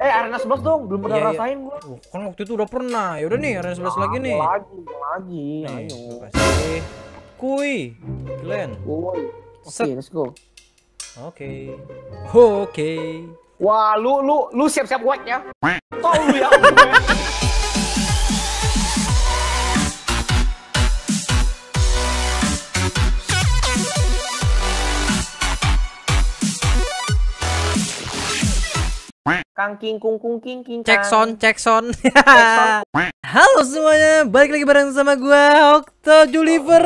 Arena 11 dong, belum pernah Iya, iya. rasain gua. Kan waktu itu udah pernah. Ya udah nih, Arena 11 lagi nih. Lagi, Nih, ayo. kasih kui, Glenn. Woi. Set. Oke, let's go. Oke. Oke. Wah, lu siap-siap whack ya. Tau lu ya. Kang king kung kung king king. Cek sound. Halo semuanya, balik lagi bareng sama gua Okto Juliver.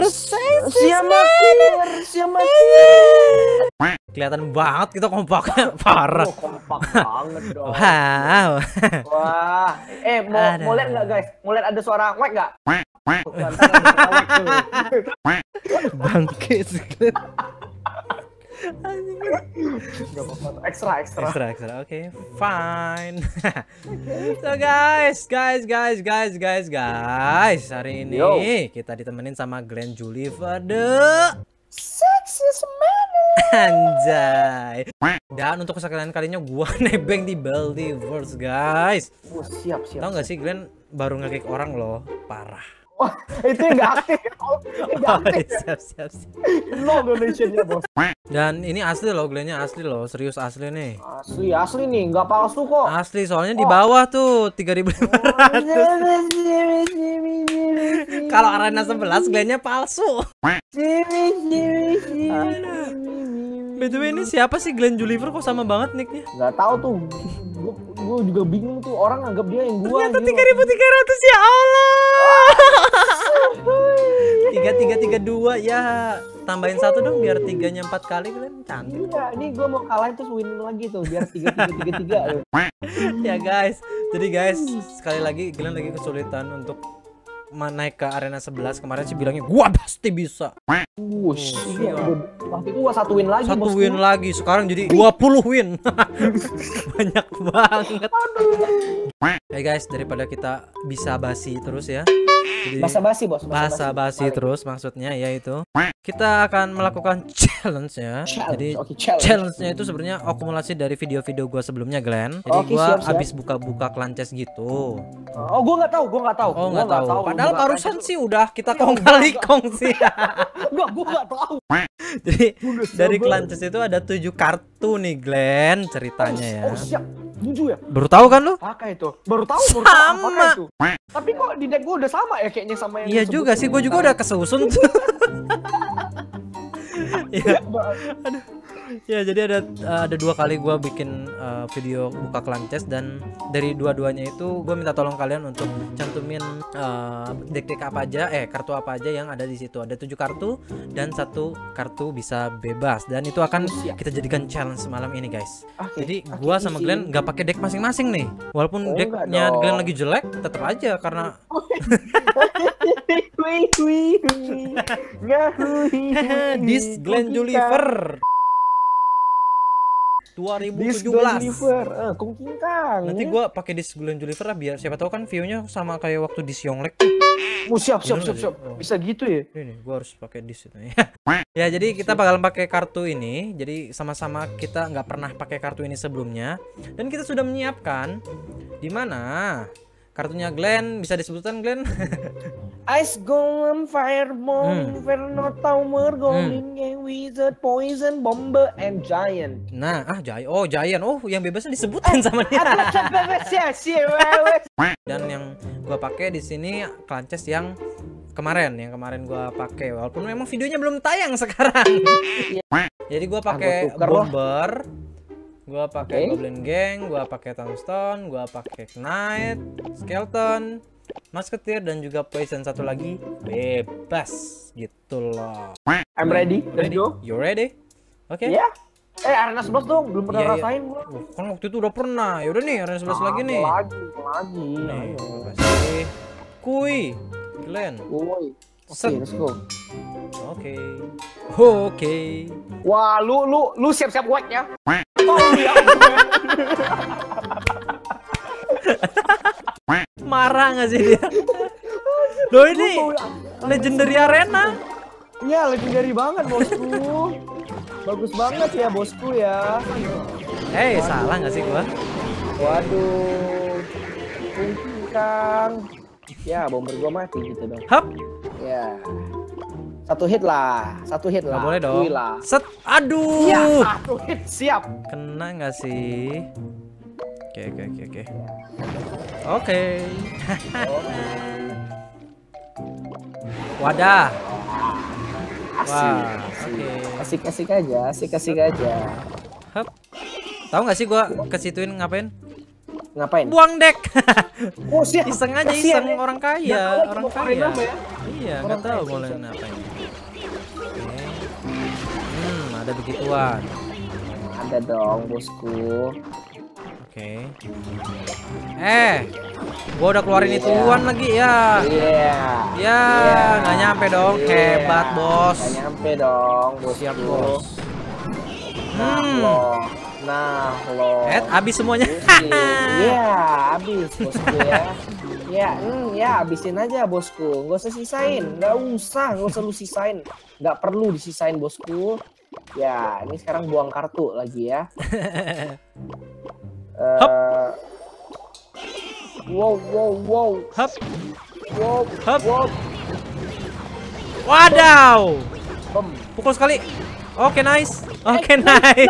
Siapa? Kelihatan banget kita kompaknya parah. Kompak banget dong. Wow. Wah, mau lihat nggak guys? Mau lihat ada suara whack nggak? Bangke sekali. Ekstra. Oke, fine. So guys, hari ini kita ditemenin sama Glenn Juliver the Sexiest man. Anjay. Dan untuk kesekian kalinya gua nebeng di Baldiverse, guys. Oh, siap. Tahu nggak sih Glenn baru nge-kick orang loh, parah. Wah, itu yang nggak aktif. Siap. No donationnya bos. Dan ini asli loh, Glennnya asli loh, serius asli nih. Asli nih, nggak palsu kok. Asli, soalnya di bawah tuh 3.500. Kalau Arena 11 Glennnya palsu. BTW ini siapa sih Glenn Juliver, kok sama banget nicknya? Nggak tahu tuh. Gue juga bingung tuh, orang anggap dia yang gua. Ternyata 3.300 ya Allah. 3332 ya, tambahin satu dong biar 3-nya 4 kali, Glenn cantik. Iya, ini gua mau kalahin terus win lagi tuh biar 3 Ya guys, jadi guys sekali lagi Glenn lagi kesulitan untuk naik ke Arena 11. Kemarin sih bilangnya gua pasti bisa. Wush, waktu itu gua 1 win lagi. Satu win lagi, sekarang jadi 20 win. Banyak banget. Hey guys, daripada kita bisa basi terus ya. Basa-basi bos. Basa-basi terus maksudnya yaitu kita akan melakukan challenge-nya. Jadi challenge-nya itu sebenarnya akumulasi dari video-video gua sebelumnya, Glenn. Jadi gua habis buka-buka Clanchest gitu. Oh, gua nggak tahu. Oh, nggak tahu. Padahal barusan sih udah kita kong sih. Enggak, gua nggak tahu. Jadi dari Clanchest itu ada 7 kartu nih, Glenn, ceritanya ya. Oh, siap. 7 ya? Baru tahu kan lu? Apa itu? Baru tahu sama. Itu. Tapi kok di deck gua udah sama ya kayaknya sama yang. Iya juga sih, gua juga udah kesusun tuh. Ya. Aduh. Ya, jadi ada 2 kali gua bikin video buka Clanchest, dan dari dua-duanya itu gua minta tolong kalian untuk cantumin deck apa aja, kartu apa aja yang ada di situ. Ada 7 kartu dan 1 kartu bisa bebas, dan itu akan kita jadikan challenge malam ini, guys. Jadi gua sama Glenn nggak pakai deck masing-masing nih. Walaupun decknya Glenn lagi jelek, tetap aja karena this Glenn Juliver 2017. Nanti gua pakai dis Glenn Juliver lah, biar siapa tahu kan view-nya sama kayak waktu dis Yonglek tuh. Siap. Bisa gitu ya? Ini gua harus pakai dis itu ya. Ya, jadi kita bakal pakai kartu ini. Jadi sama-sama kita nggak pernah pakai kartu ini sebelumnya, dan kita sudah menyiapkan di mana kartunya Glenn. Bisa disebutkan, Glenn? Ice Golem, Fireball, Inferno Tower, Golem Game Wizard, Poison, Bomber, and Giant. Nah, Giant. Oh, yang bebasnya disebutin sama dia. Dan yang gua pakai di sini Clanchest yang kemarin gua pakai, walaupun memang videonya belum tayang sekarang. Jadi gua pakai Bomber, gua pakai Goblin Gang, gua pakai Tombstone, gua pakai Knight, Skeleton, Musketeer, dan juga Poison satu lagi bebas gitu loh. I'm ready. Let's go. You ready? Oke. Ya. Arena 11 dong, belum pernah rasain gua. Kan waktu itu udah pernah. Ya udah nih, Arena 11 lagi nih. Lagi. Nih, kasih kui, Glenn. Oke, let's go. Oke. Wah, lu siap-siap whack ya. Marah nggak sih dia? Loh, ini legendary arena. Iya, legendary banget bosku. Bagus banget ya bosku ya. Salah nggak sih gua? Waduh. Kang. Ya, bomber gua mati gitu dong. Hap. Ya. Satu hit lah. Nggak boleh dong. Set. Aduh. Ya, satu hit siap. Kena nggak sih? Oke. Oke. Wadah. Wah, Asik aja. Hap. Tahu nggak sih gua kesituin ngapain? Ngapain? Buang deck. Oh, siap. Iseng aja, Kasian, iseng ya. orang kaya, Nggak orang tahu kaya. apa ya? Iya, nggak tahu mau ngapain. Oke. Ada begituan. Ada dong, bosku. Oke. Gua udah keluarin ituan lagi ya. Ya, nggak nyampe dong. Hebat, Bos. Nggak nyampe dong, bos. Siap, Bos. Nah, lo. Habis semuanya. Iya, habis, bosku ya. Ya, habisin aja, bosku. Nggak usah sisain. Nggak usah lu sisain. Nggak perlu disisain, bosku. Ya, ini sekarang buang kartu lagi ya. Wow. Hap. Wow. Wadaw. Bom. Pukul sekali. Oke, nice. Oke,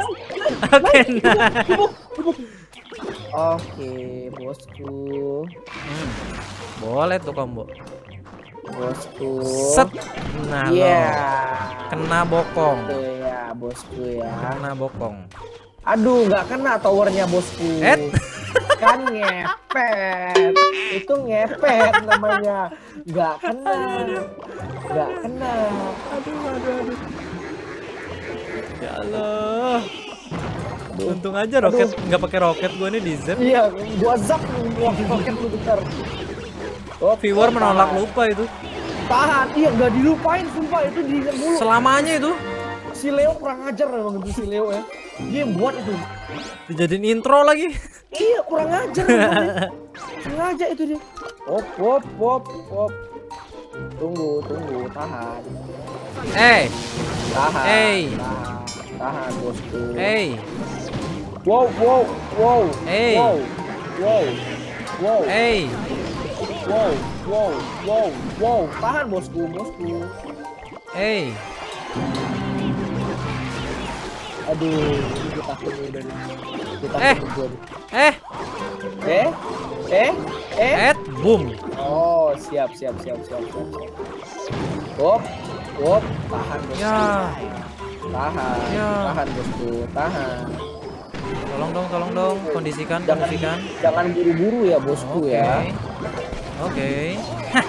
bosku. Boleh tuh combo. Bosku. Set. Nah, kena bokong. Gitu ya, bosku ya. Kena bokong. Aduh, nggak kena towernya, bosku. Kan ngepet. Itu ngepet namanya. Nggak kena. Aduh. Ya Allah. Untung aja roket nggak pakai roket gua nih di zap. Iya, gua zap roket lu bentar. Viewer menolak lupa itu. Tahan, iya nggak dilupain, sumpah itu diingat mulu. Selamanya itu. Si Leo kurang ajar emang itu si Leo ya. Dia yang buat itu. Dijadiin intro lagi. Iya, kurang ajar. Sengaja itu dia. Hop. Tunggu, tahan. Tahan, bosku. Wow. Wow. Tahan, bosku. Aduh, gue takut nih dari. Boom. Oh, siap. Hop. Tahan, bosku. Ya. Tahan, bosku. Tahan. Tolong dong, kondisikan. Jangan buru-buru ya, bosku ya. Oke.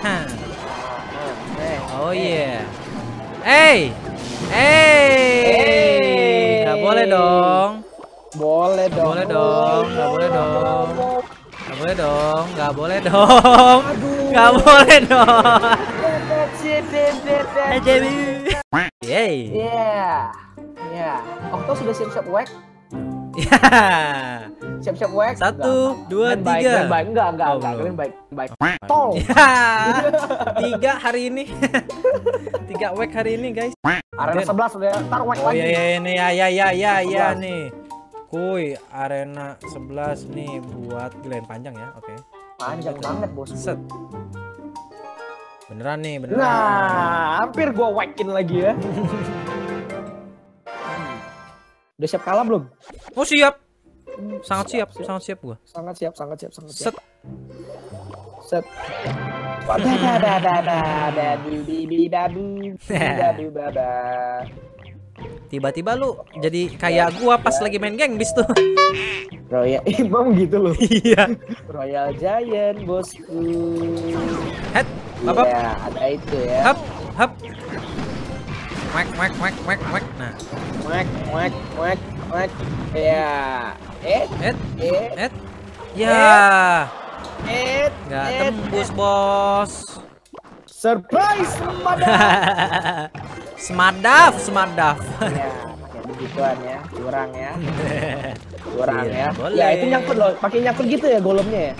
Oh yeah. Nggak boleh dong. Yeah. Okto sudah siap-siap whack? Ya. Siap-siap whack? 1, 2, 3. Enggak. Kalian baik. Tol. 3 hari ini. 3 whack hari ini, guys. Arena 11 udah tar whack lagi. Oh iya ini ya nih. Kuy, arena 11 nih buat Glenn panjang ya. Oke. Panjang banget, bos. Set. Beneran. Nah, hampir gua whackin lagi ya. Udah siap kalah belum? Oh, siap. Sangat siap gua. Sangat siap. Set. Tiba-tiba lu jadi kayak gua pas lagi main geng bis tuh. Royal Imam gitu loh. Iya. Royal Giant, bosku. Head. Iya, ada itu ya. Hap. Wek. Nah. Wek. Ya. Ya. Nggak Nggak tembus, Bos. Surprise, Smadaf. Ya, pakai begituan ya, curang ya. Iya, boleh. Ya, itu nyangkut loh, pakai nyangkut gitu ya golemnya ya.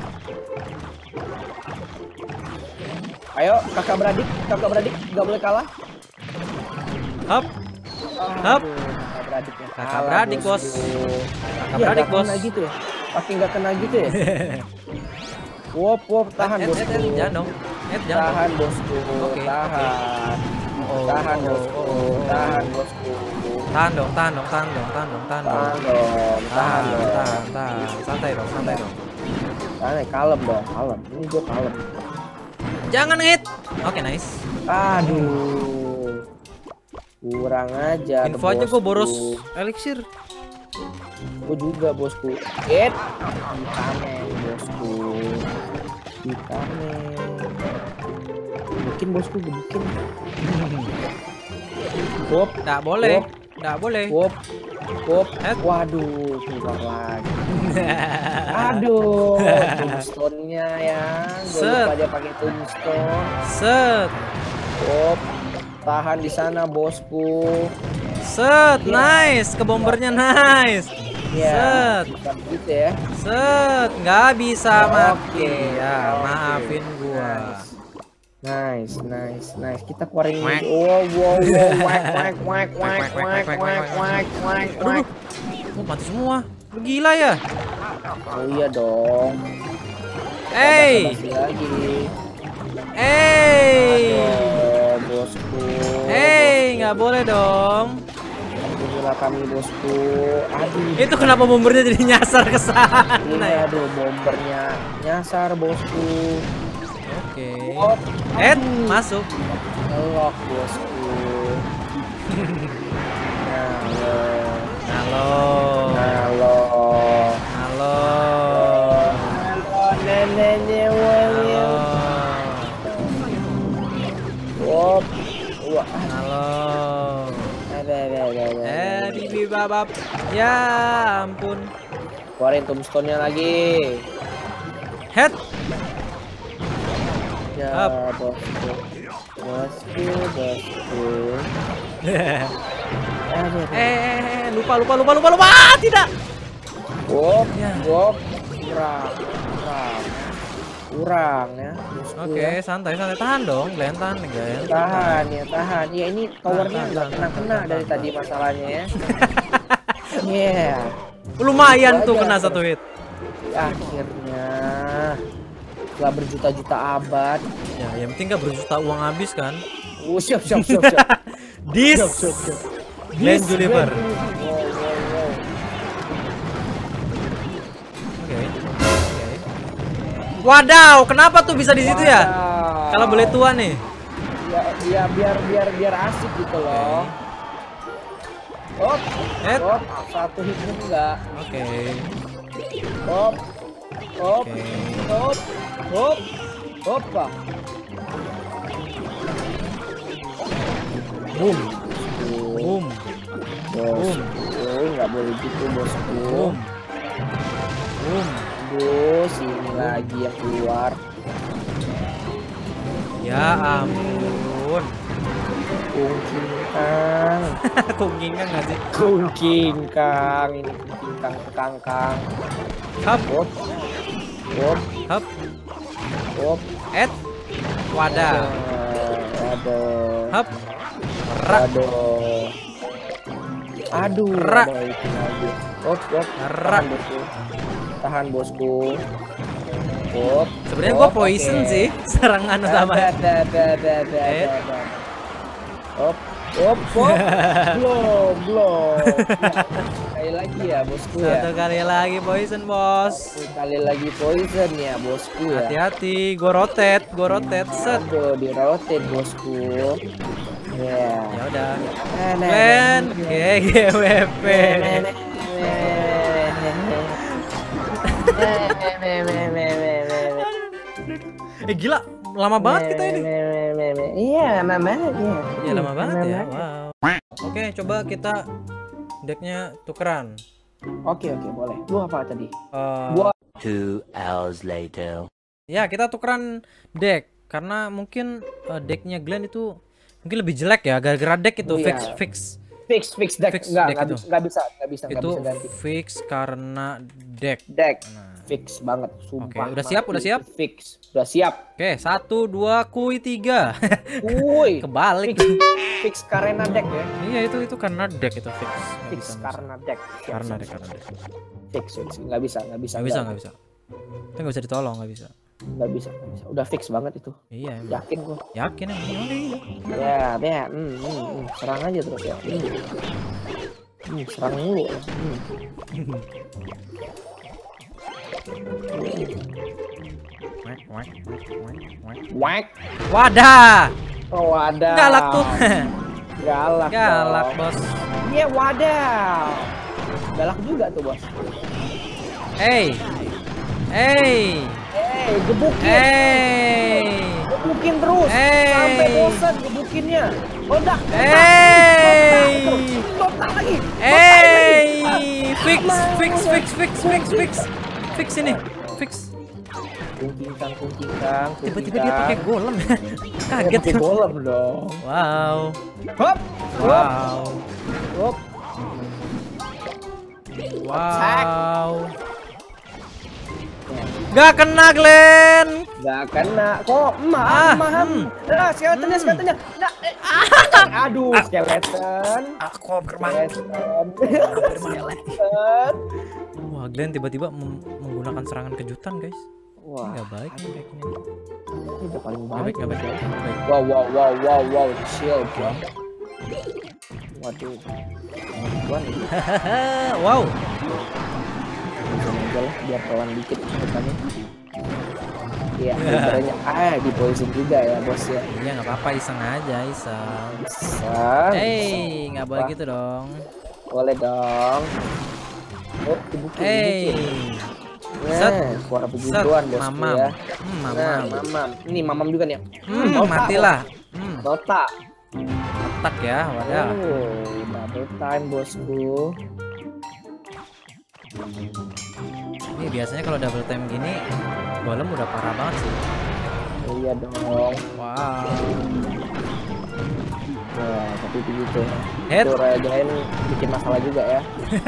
Ayo, kakak beradik nggak boleh kalah. Hap. Kakak beradiknya. Kakak beradik, bos. Kakak beradik, bos. Gitu ya. Pakai nggak kena gitu ya? Wop, tahan bosku. Jangan dong. Jangan Tahan bosku. Oke, Tahan. Oh, Tahan oh, bosku. oh. Tahan bosku. Tahan dong. Tahan dong. Santai dong. Tahan, kalem dong, kalem. Ini gue kalem. Jangan hit. Oke, nice. Aduh. Kurang aja. Info aja gue boros elixir. Gue juga bosku. Vitamin bosku. Vitamin. Bikin bosku, bikin. Wop, Nggak boleh. wop. Waduh, keluar lagi. Aduh, tombstone-nya ya. Gue lupa aja pakai tombstone. Set. Wop, tahan di sana bosku. Set, nice. Ke bombernya nice. Ya, Set. bukan gitu ya. Set, nggak bisa mati. Oke, Ya, oke. maafin gua. Nice. Kita keluarin Whack. ini. Wow. Whack. Oh, mati semua. Lu gila ya? Oh iya dong. Hey. Basa-basi lagi. Hey. Bosku. Hey, nggak boleh dong. Alhamdulillah kami bosku. Aduh. Itu kenapa bombernya jadi nyasar ke sana? Ini aduh bombernya nyasar bosku. Oke. Wop. Masuk. Ngelok bosku. Halo. Neneknya wangi. Wop. Wah. Halo. Ada. Bibi babap. Ya ampun. Keluarin tombstone-nya lagi. Head. Ya, Up. bosku. Aduh. Lupa. Tidak. Wop, Ya. wop. Kurang ya. bosku Oke, ya. santai. Tahan dong, Glenn. Tahan. Ya ini towernya Tahan, nggak tahan, kena tahan, dari tahan. tadi masalahnya ya. Iya. Lumayan Itu tuh aja. kena satu hit. Akhirnya setelah berjuta-juta abad. Ya, yang penting gak berjuta uang habis kan. Siap. Dis. Siap. Glenn Juliver. Wow. Oke. Wadaw, kenapa tuh bisa di situ ya? Wadaw. Kalau boleh tua nih. Ya biar asik gitu loh. Head. Satu hit pun enggak. Oke. Hoppa. Boom. Boom. Nggak boleh gitu bosku. Boom. Aduh, sini lagi yang keluar. Ya ampun. Kungkingkang. Kungkingan gak sih? Kungkingkang. Ini kangkang. Hap. Hap. Hop. Ed. Wadah. Aduh. Hap. Rak. Aduh. Rak. Ada itu lagi. Hop. Rak. Tahan bosku. Hop. Sebenarnya gua poison oke. sih serangan utama. Ada. Hop. Belum. Sekali lagi ya bosku ya. Satu kali lagi poison, bos. Sekali lagi poison ya bosku ya. Hati-hati, gua rotate, set. Aduh, di rotate bosku. Ya. Ya udah. Glenn, GGWP. Gila, lama banget kita ini. Iya, lama banget ya. Ya lama banget ya. Wow. Oke, coba kita decknya tukeran. Oke, boleh. Lu apa tadi? Gua 2 hours later. ya kita tukeran deck karena mungkin decknya Glenn itu mungkin lebih jelek ya gara-gara deck itu Iya. Fix deck. Fix Nggak deck itu. bisa ganti. Fix karena deck. Nah. Fix banget, sumpah. Oke, udah siap, udah siap? Fix, udah siap. Oke, 1, 2, kui 3. Woi, Kebalik. fix karena deck ya. Iya itu karena deck itu fix. Nggak Fix bisa karena deck. Siap, karena siap, deck. siap. Fix. Nggak bisa. Nggak bisa. Itu nggak bisa ditolong, nggak bisa. Nggak bisa. Udah fix banget itu. Iya. Yakin gua. Yakin emang Ya, iya. deh. Serang aja terus ya. Serang mulu. Whack. Wadah. Oh, wadah. Galak tuh. Galak. Galak, Bos. Iya, wadah. Galak juga tuh, Bos. Hey, gebukin. Gebukin terus. Sampai bosan gebukinnya. Meledak. Meledak lagi. Fix ini. Fix. Kungkingkang. Tiba-tiba dia pakai golem. Kaget. Pakai golem dong. Wow. Hop. Wow. Hop. Wow. Gak kena, Glenn. Gak kena. Kok maham. Nah, skeletonnya. Nah, aduh, skeleton. Aku skeleton. Wah, Glenn tiba-tiba menggunakan serangan kejutan, guys. Wah, nggak baik nih kayak gini. Ini udah paling baik. Nggak baik. Wow, chill, bro. Waduh. Wow. Bisa aja lah, biar kawan dikit depannya. Iya, sebenarnya di poison juga ya, Bos ya. Iya, nggak apa-apa, iseng aja, iseng. Nggak boleh gitu dong. Boleh dong. Oh, dibukin. Suara begituan, Bosku ya. Mamam. Ini mamam juga nih. Matilah. Nota. Otak ya, wadah. Double time, Bosku. Ini biasanya kalau double time gini, golem udah parah banget sih. Iya dong. Wow. Wah, tapi begitu ya. Head. Itu Rajain bikin masalah juga ya.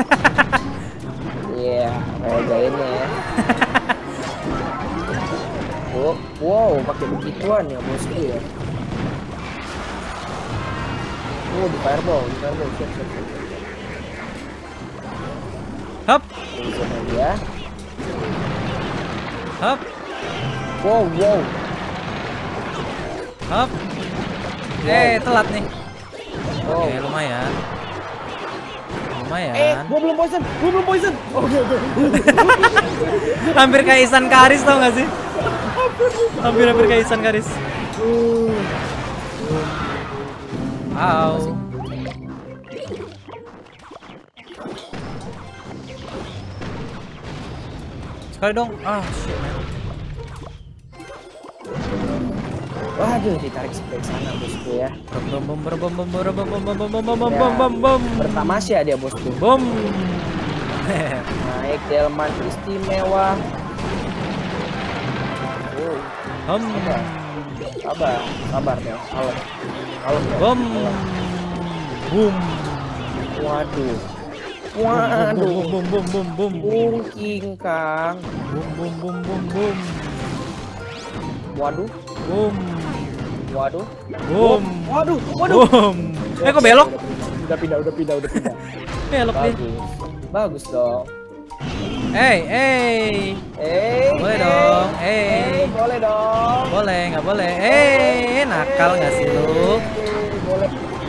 Iya, Rajainnya ya. Wow, pakai begituan ya, Bosku ya. Di fireball. Siap. Hop. Ya. Hop. Wow. Hop. Telat nih. Oke, lumayan. Gua belum poison. Oke. Hampir kayak Isan Karis, tau gak sih? Hampir kayak Isan Karis. Wow. Sekali dong. Shit, man. Waduh, ditarik sampai sana, Bosku ya. Bertamasya dia, Bosku. Bom. Naik delman istimewa. Sabar deh. Kalem. Bom. Boom. Waduh. Bom. Kungkingkang. Bom. Waduh. Bom. Bom. Waduh. Kok belok? Udah pindah. Belok nih. Bagus dong. Boleh dong. Boleh dong. Boleh, nggak boleh. Nakal nggak sih lu? Boleh.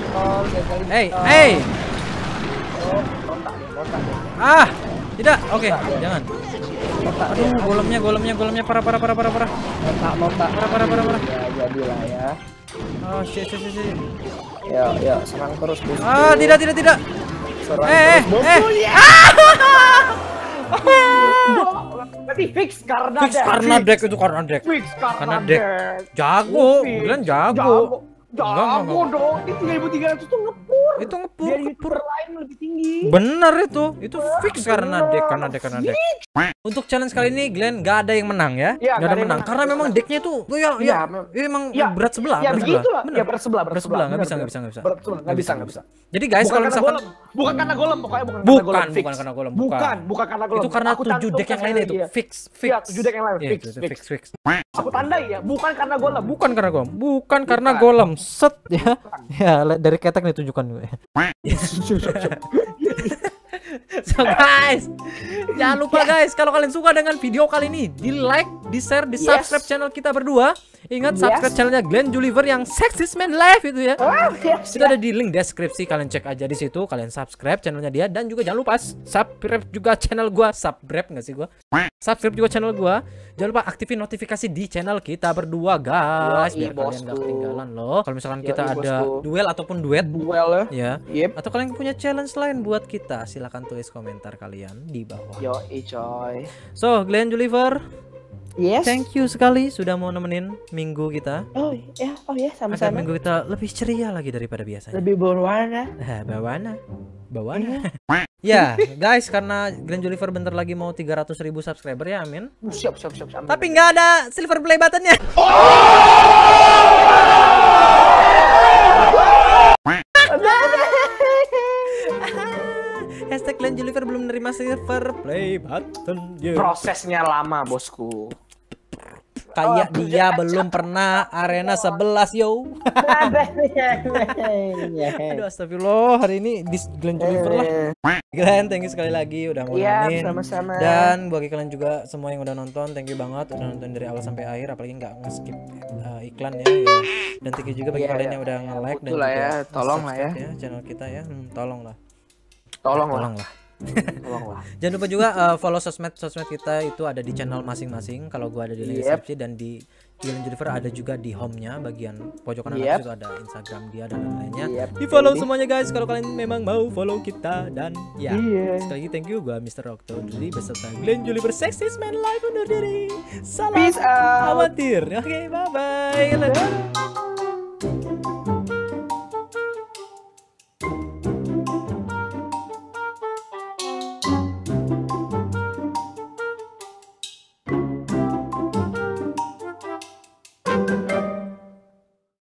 Tidak. Oke, jangan. Aduh, golemnya parah. Nota. Parah. Ya, jadilah ya. Oh, shit. Ya, serang terus, Bosku. Tidak. Serang terus, Bosku. Berarti fix karena deck itu karena deck. Karena deck. Jago, bilang jago. Jago dong. Ini 3.300 tuh ngepur. Itu Dari ngepur. lain lebih tinggi. Bener itu fix karena deck. Untuk challenge kali ini Glenn gak ada yang menang ya. Iya, Gak ada yang menang karena memang decknya tuh emang berat sebelah. Ya begitulah. Bener. Ya berat sebelah. Nggak bisa. Nggak bisa. Jadi guys, kalau misalkan bukan karena golem pokoknya bukan karena golem. Bukan karena golem. Itu karena 7 deck yang lainnya itu fix. Iya, 7 deck yang lain fix. Aku tandai ya, bukan karena golem. Bukan karena golem. Set ya. Ya, dari ketek nih tunjukkan gue. So guys, jangan lupa guys, kalau kalian suka dengan video kali ini, di like, di share, di subscribe channel kita berdua. Ingat subscribe channelnya Glenn Juliver yang Sexist Man Live itu ya. Itu ada di link deskripsi, kalian cek aja di situ. Kalian subscribe channelnya dia, dan juga jangan lupa subscribe juga channel gua. Subscribe nggak sih gua? Subscribe juga channel gua. Jangan lupa aktifin notifikasi di channel kita berdua guys, biar kalian nggak ketinggalan loh. Kalau misalkan kita ada duel ataupun duet, ya, atau kalian punya challenge lain buat kita, silahkan tulis komentar kalian di bawah. Yo, coy. So, Glenn Juliver, yes. Thank you sekali sudah mau nemenin minggu kita. Oh ya, Agar sama-sama. minggu kita lebih ceria lagi daripada biasanya. Lebih berwarna. Bawana. Ya, guys, karena Glenn Juliver bentar lagi mau 300.000 subscriber ya, amin. Siap. Tapi nggak ada silver play buttonnya. Hashtag Glenn Juliver belum menerima silver play button. Prosesnya lama, bosku. Kayak dia belum pernah arena 11 yo. Aduh, astagfirullah, hari ini di Glenn Juliver lah. Glenn, thank you sekali lagi udah mau nemenin. Sama-sama. Dan bagi kalian juga semua yang udah nonton, thank you banget udah nonton dari awal sampai akhir, apalagi nggak nge-skip iklan ya. Dan thank you juga bagi kalian yang udah nge-like dan juga tolong lah ya channel kita ya. Tolong lah. Jangan lupa juga follow sosmed kita itu ada di channel masing-masing. Kalau gua ada di link deskripsi, dan di Glenn Juliver ada juga di home-nya bagian pojok kanan atas itu ada Instagram dia dan lain-lainnya. Di follow semuanya guys kalau kalian memang mau follow kita. Dan ya, sekali lagi thank you, gua Mr. Octo dari beserta Glenn Juliver Sexist Man Live undur diri. Salam Peace out. khawatir. Oke, bye bye.